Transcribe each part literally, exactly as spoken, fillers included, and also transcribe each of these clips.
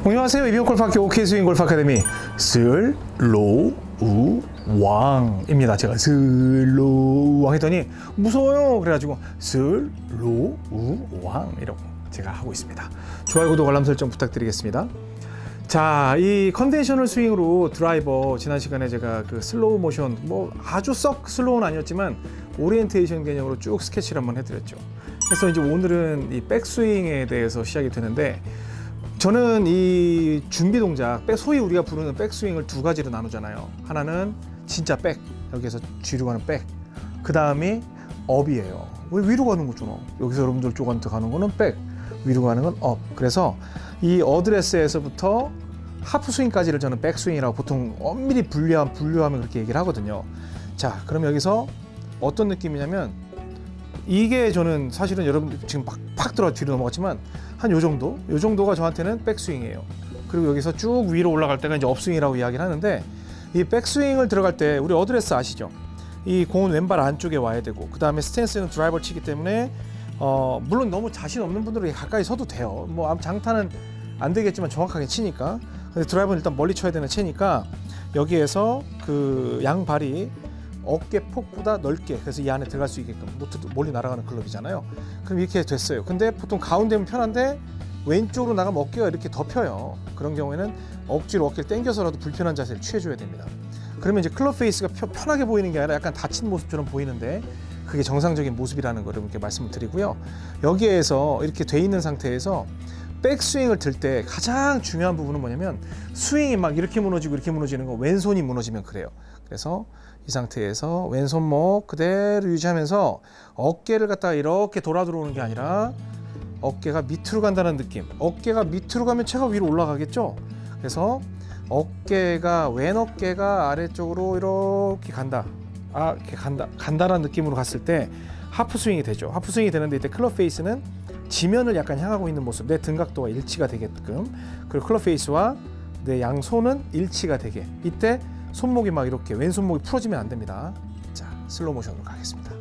안녕하세요. 이병 골프학교 오케이 스윙 골프 아카데미 슬로우 왕입니다. 제가 슬로우 왕 했더니 무서워요. 그래가지고 슬로우 왕 이라고 제가 하고 있습니다. 좋아요, 구독, 알람 설정 부탁드리겠습니다. 자, 이 컨벤셔널 스윙으로 드라이버 지난 시간에 제가 그 슬로우 모션 뭐 아주 썩 슬로우는 아니었지만 오리엔테이션 개념으로 쭉 스케치를 한번 해드렸죠. 그래서 이제 오늘은 이 백스윙에 대해서 시작이 되는데, 저는 이 준비 동작, 소위 우리가 부르는 백스윙을 두 가지로 나누잖아요. 하나는 진짜 백, 여기에서 뒤로 가는 백, 그 다음이 업이에요. 왜 위로 가는 거잖아. 여기서 여러분들 쪽한테 가는 거는 백, 위로 가는 건 업. 그래서 이 어드레스에서부터 하프 스윙까지를 저는 백스윙이라고 보통 엄밀히 분류하면, 분류하면 그렇게 얘기를 하거든요. 자, 그럼 여기서 어떤 느낌이냐면, 이게 저는 사실은 여러분 지금 막 팍 들어 뒤로 넘어갔지만 한 요 정도? 요 정도가 저한테는 백스윙이에요. 그리고 여기서 쭉 위로 올라갈 때가 이제 업스윙이라고 이야기를 하는데, 이 백스윙을 들어갈 때 우리 어드레스 아시죠? 이 공은 왼발 안쪽에 와야 되고, 그 다음에 스탠스는 드라이버를 치기 때문에 어 물론 너무 자신 없는 분들은 가까이 서도 돼요. 뭐 장타는 안 되겠지만 정확하게 치니까. 근데 드라이버는 일단 멀리 쳐야 되는 채니까 여기에서 그 양발이 어깨 폭보다 넓게, 그래서 이 안에 들어갈 수 있게끔, 멀리 날아가는 클럽이잖아요. 그럼 이렇게 됐어요. 근데 보통 가운데면 편한데 왼쪽으로 나가면 어깨가 이렇게 덮여요. 그런 경우에는 억지로 어깨를 당겨서라도 불편한 자세를 취해줘야 됩니다. 그러면 이제 클럽 페이스가 편하게 보이는 게 아니라 약간 다친 모습처럼 보이는데, 그게 정상적인 모습이라는 걸 이렇게 말씀을 드리고요. 여기에서 이렇게 돼 있는 상태에서 백스윙을 들 때 가장 중요한 부분은 뭐냐면, 스윙이 막 이렇게 무너지고 이렇게 무너지는 거, 왼손이 무너지면 그래요. 그래서 이 상태에서 왼손목 그대로 유지하면서 어깨를 갖다가 이렇게 돌아 들어오는 게 아니라 어깨가 밑으로 간다는 느낌. 어깨가 밑으로 가면 채가 위로 올라가겠죠. 그래서 어깨가, 왼 어깨가 아래쪽으로 이렇게 간다. 아, 이렇게 간다. 간다라는 느낌으로 갔을 때 하프 스윙이 되죠. 하프 스윙이 되는데, 이때 클럽 페이스는 지면을 약간 향하고 있는 모습, 내 등각도가 일치가 되게끔, 그리고 클럽 페이스와 내 양손은 일치가 되게, 이때 손목이 막 이렇게 왼손목이 풀어지면 안 됩니다. 자, 슬로우 모션으로 가겠습니다.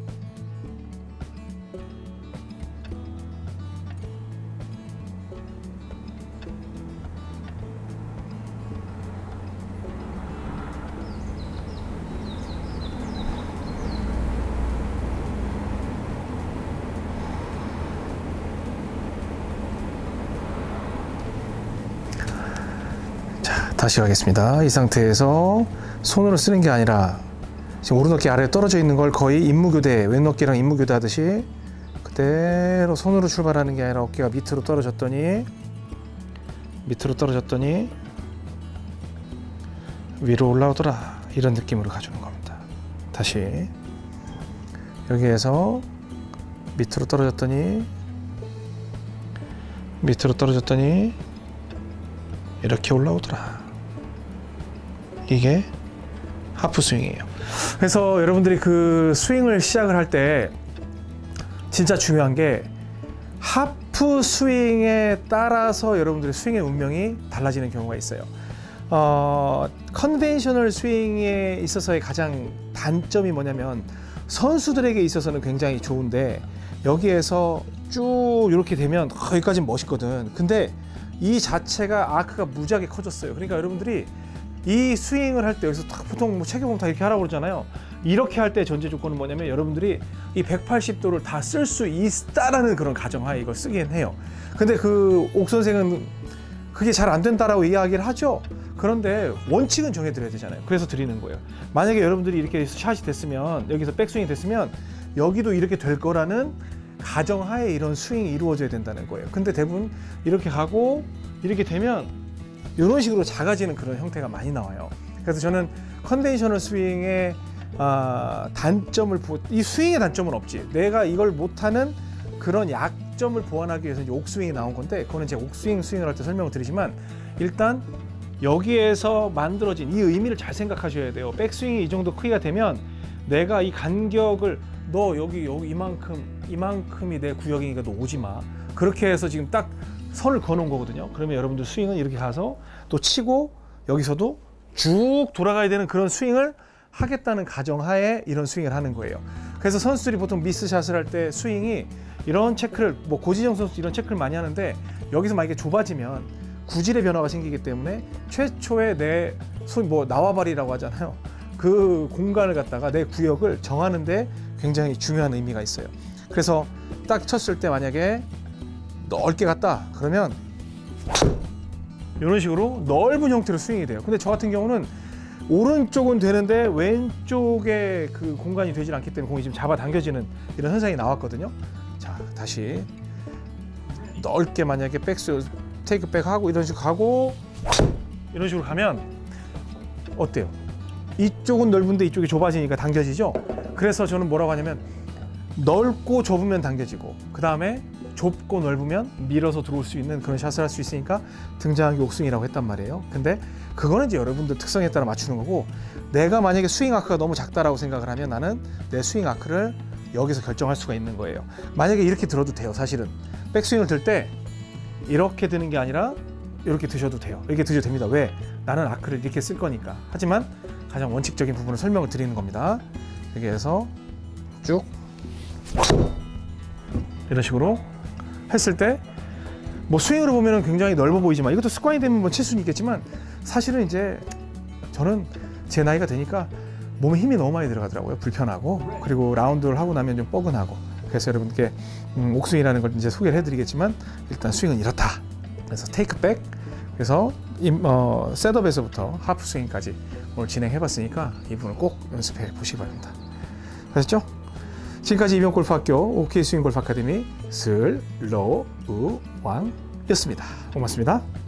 다시 가겠습니다. 이 상태에서 손으로 쓰는 게 아니라 지금 오른 어깨 아래에 떨어져 있는 걸 거의 임무교대, 왼 어깨랑 임무교대 하듯이 그대로 손으로 출발하는 게 아니라 어깨가 밑으로 떨어졌더니 밑으로 떨어졌더니 위로 올라오더라, 이런 느낌으로 가주는 겁니다. 다시 여기에서 밑으로 떨어졌더니 밑으로 떨어졌더니 이렇게 올라오더라. 이게 하프 스윙이에요. 그래서 여러분들이 그 스윙을 시작을 할 때 진짜 중요한 게, 하프 스윙에 따라서 여러분들의 스윙의 운명이 달라지는 경우가 있어요. 어, 컨벤셔널 스윙에 있어서의 가장 단점이 뭐냐면, 선수들에게 있어서는 굉장히 좋은데, 여기에서 쭉 이렇게 되면 어, 여기까지는 멋있거든. 근데 이 자체가 아크가 무지하게 커졌어요. 그러니까 여러분들이 이 스윙을 할 때, 여기서 딱 보통 뭐 책에 보면 다 이렇게 하라고 그러잖아요. 이렇게 할 때 전제 조건은 뭐냐면, 여러분들이 이 백팔십 도를 다 쓸 수 있다라는 그런 가정하에 이걸 쓰긴 해요. 근데 그 옥 선생은 그게 잘 안 된다라고 이야기를 하죠. 그런데 원칙은 정해드려야 되잖아요. 그래서 드리는 거예요. 만약에 여러분들이 이렇게 샷이 됐으면, 여기서 백스윙이 됐으면 여기도 이렇게 될 거라는 가정하에 이런 스윙이 이루어져야 된다는 거예요. 근데 대부분 이렇게 가고 이렇게 되면 이런 식으로 작아지는 그런 형태가 많이 나와요. 그래서 저는 컨벤셔널 스윙의 아, 단점을, 이 스윙의 단점은 없지. 내가 이걸 못하는 그런 약점을 보완하기 위해서 이제 옥스윙이 나온 건데, 그거는 제가 옥스윙 스윙을 할 때 설명을 드리지만, 일단 여기에서 만들어진 이 의미를 잘 생각하셔야 돼요. 백스윙이 이 정도 크기가 되면 내가 이 간격을, 너 여기 여기 이만큼 이만큼이 내 구역이니까 너 오지 마, 그렇게 해서 지금 딱 선을 그어놓은 거거든요. 그러면 여러분들 스윙은 이렇게 가서 또 치고 여기서도 쭉 돌아가야 되는 그런 스윙을 하겠다는 가정하에 이런 스윙을 하는 거예요. 그래서 선수들이 보통 미스샷을 할 때 스윙이 이런 체크를, 뭐 고지정 선수 이런 체크를 많이 하는데, 여기서 만약에 좁아지면 구질의 변화가 생기기 때문에 최초의 내 소위 뭐 나와바리라고 하잖아요. 그 공간을 갖다가 내 구역을 정하는데 굉장히 중요한 의미가 있어요. 그래서 딱 쳤을 때 만약에 넓게 갔다 그러면 이런 식으로 넓은 형태로 스윙이 돼요. 근데 저 같은 경우는 오른쪽은 되는데 왼쪽에 그 공간이 되질 않기 때문에 공이 지금 잡아당겨지는 이런 현상이 나왔거든요. 자, 다시 넓게 만약에 백스 테이크 백 하고 이런 식으로 가고 이런 식으로 가면 어때요? 이쪽은 넓은데 이쪽이 좁아지니까 당겨지죠? 그래서 저는 뭐라고 하냐면 넓고 좁으면 당겨지고 그 다음에 좁고 넓으면 밀어서 들어올 수 있는 그런 샷을 할 수 있으니까 등장하기 옥스윙이라고 했단 말이에요. 근데 그거는 이제 여러분들 특성에 따라 맞추는 거고, 내가 만약에 스윙 아크가 너무 작다라고 생각을 하면 나는 내 스윙 아크를 여기서 결정할 수가 있는 거예요. 만약에 이렇게 들어도 돼요. 사실은 백스윙을 들 때 이렇게 드는 게 아니라 이렇게 드셔도 돼요. 이렇게 드셔도 됩니다. 왜? 나는 아크를 이렇게 쓸 거니까. 하지만 가장 원칙적인 부분을 설명을 드리는 겁니다. 이렇게 해서 쭉 이런 식으로 했을 때 뭐 스윙으로 보면 굉장히 넓어 보이지만 이것도 습관이 되면 뭐 칠 수는 있겠지만 사실은 이제 저는 제 나이가 되니까 몸에 힘이 너무 많이 들어가더라고요. 불편하고, 그리고 라운드를 하고 나면 좀 뻐근하고. 그래서 여러분께 음, 옥스윙이라는 걸 이제 소개를 해드리겠지만 일단 스윙은 이렇다. 그래서 테이크 백, 그래서 임, 어, 셋업에서부터 하프 스윙까지 오늘 진행해봤으니까 이 부분을 꼭 연습해 보시기 바랍니다. 아셨죠? 지금까지 이병골프학교 오케이 스윙 골프 아카데미 슬로우 왕이었습니다. 고맙습니다.